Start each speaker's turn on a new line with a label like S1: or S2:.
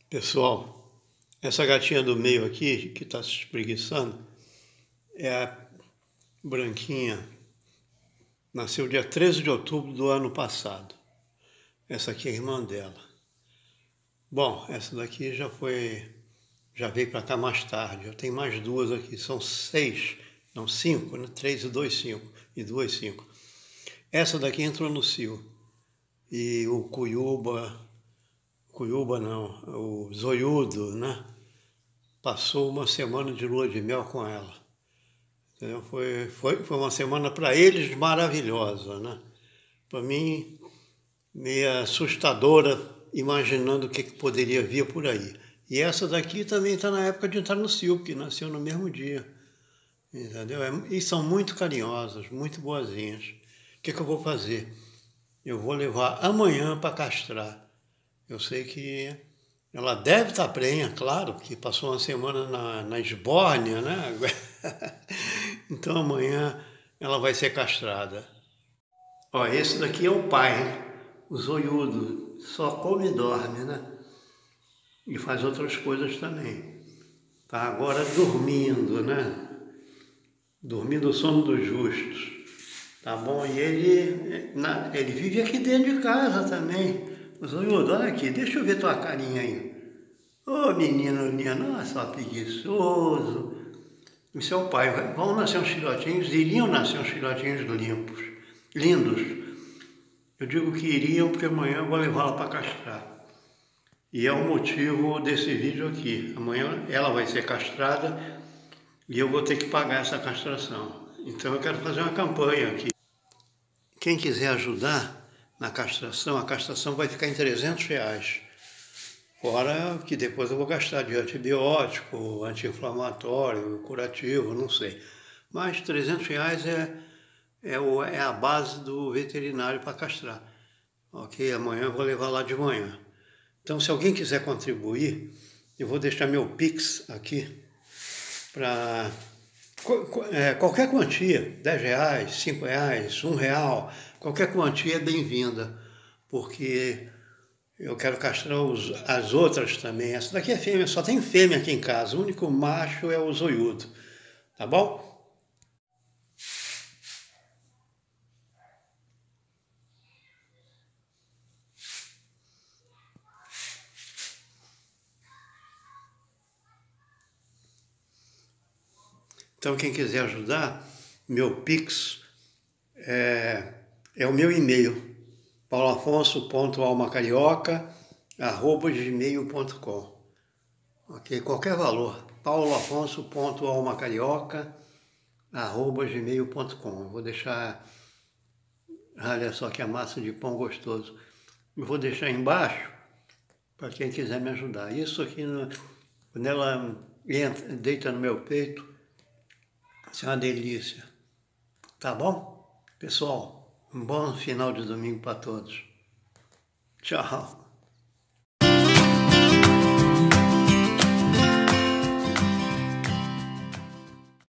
S1: Pessoal, essa gatinha do meio aqui, que está se espreguiçando, é a branquinha. Nasceu dia 13 de outubro do ano passado. Essa aqui é a irmã dela. Bom, essa daqui já veio para cá mais tarde. Eu tenho mais duas aqui, são 6, não 5, né? 3 e 2, 5. E 2, 5. Essa daqui entrou no cio. E o Cuiuba não, o Zoiudo, né? Passou uma semana de lua de mel com ela. Entendeu? Foi uma semana para eles maravilhosa, né? Para mim, meio assustadora, imaginando o que poderia vir por aí. E essa daqui também está na época de entrar no cio, que nasceu no mesmo dia. Entendeu? E são muito carinhosas, muito boazinhas. O que eu vou fazer? Eu vou levar amanhã para castrar. Eu sei que ela deve estar prenha, claro, que passou uma semana na esbórnia, né? Então amanhã ela vai ser castrada. Ó, esse daqui é o pai, hein? O zoiudo. Só come e dorme, né? E faz outras coisas também. Tá agora dormindo, né? Dormindo o sono dos justos. Tá bom? E ele vive aqui dentro de casa também. O zoiudo, olha aqui, deixa eu ver tua carinha aí. Ô menino, nossa, preguiçoso. Isso é o pai. Vão nascer uns filhotinhos, iriam nascer uns filhotinhos limpos, lindos. Eu digo que iriam porque amanhã eu vou levá-la para castrar. E é o motivo desse vídeo aqui. Amanhã ela vai ser castrada e eu vou ter que pagar essa castração. Então eu quero fazer uma campanha aqui. Quem quiser ajudar na castração, a castração vai ficar em R$300. Fora que depois eu vou gastar de antibiótico, anti-inflamatório, curativo, não sei. Mas R$300 é a base do veterinário para castrar. Ok? Amanhã eu vou levar lá de manhã. Então, se alguém quiser contribuir, eu vou deixar meu Pix aqui para qualquer quantia, R$10, R$5, R$1, qualquer quantia é bem-vinda, porque eu quero castrar as outras também. Essa daqui é fêmea, só tem fêmea aqui em casa. O único macho é o zoiudo. Tá bom? Então, quem quiser ajudar, meu Pix é o meu e-mail, pauloafonso.almacarioca@gmail.com. Ok? Qualquer valor. pauloafonso.almacarioca@gmail.com. Eu vou deixar, olha só que a massa de pão gostoso. Eu vou deixar embaixo para quem quiser me ajudar. Isso aqui, quando ela deita no meu peito, isso é uma delícia. Tá bom? Pessoal, um bom final de domingo para todos. Tchau.